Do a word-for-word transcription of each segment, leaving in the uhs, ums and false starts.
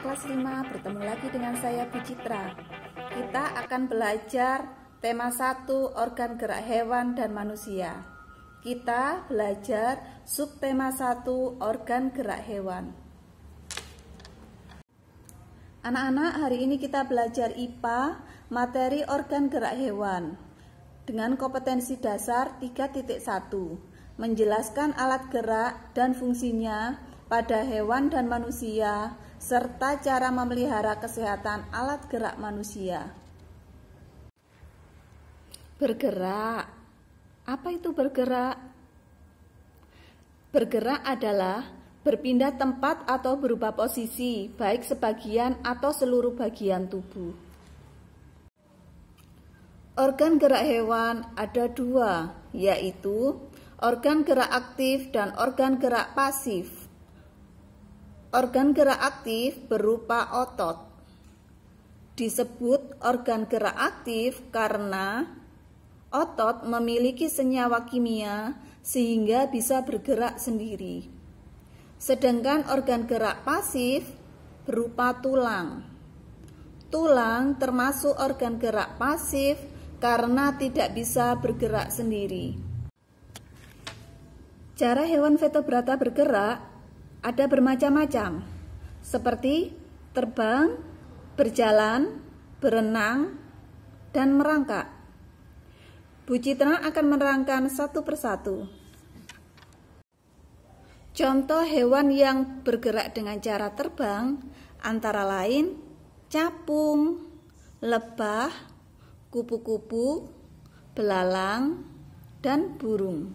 kelas lima, bertemu lagi dengan saya Bu Citra. Kita akan belajar tema satu, organ gerak hewan dan manusia. Kita belajar subtema satu, organ gerak hewan. Anak-anak, hari ini kita belajar I P A, materi organ gerak hewan dengan kompetensi dasar tiga titik satu, menjelaskan alat gerak dan fungsinya pada hewan dan manusia, serta cara memelihara kesehatan alat gerak manusia. Bergerak. Apa itu bergerak? Bergerak adalah berpindah tempat atau berubah posisi, baik sebagian atau seluruh bagian tubuh. Organ gerak hewan ada dua, yaitu organ gerak aktif dan organ gerak pasif. Organ gerak aktif berupa otot. Disebut organ gerak aktif karena otot memiliki senyawa kimia sehingga bisa bergerak sendiri. Sedangkan organ gerak pasif berupa tulang. Tulang termasuk organ gerak pasif karena tidak bisa bergerak sendiri. Cara hewan vertebrata bergerak ada bermacam-macam, seperti terbang, berjalan, berenang, dan merangkak. Bu Citra akan menerangkan satu persatu. Contoh hewan yang bergerak dengan cara terbang antara lain capung, lebah, kupu-kupu, belalang, dan burung.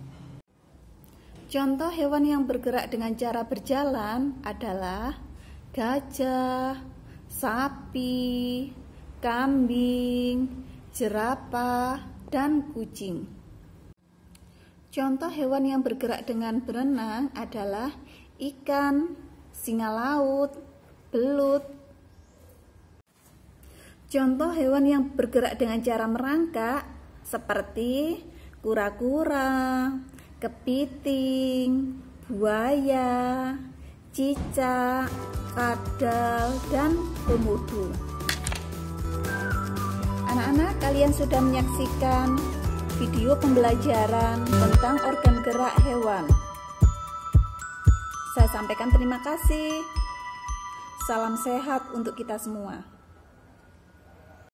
Contoh hewan yang bergerak dengan cara berjalan adalah gajah, sapi, kambing, jerapah, dan kucing. Contoh hewan yang bergerak dengan berenang adalah ikan, singa laut, belut. Contoh hewan yang bergerak dengan cara merangkak seperti kura-kura, kepiting, buaya, cicak, kadal, dan komodo. Anak-anak, kalian sudah menyaksikan video pembelajaran tentang organ gerak hewan. Saya sampaikan terima kasih. Salam sehat untuk kita semua.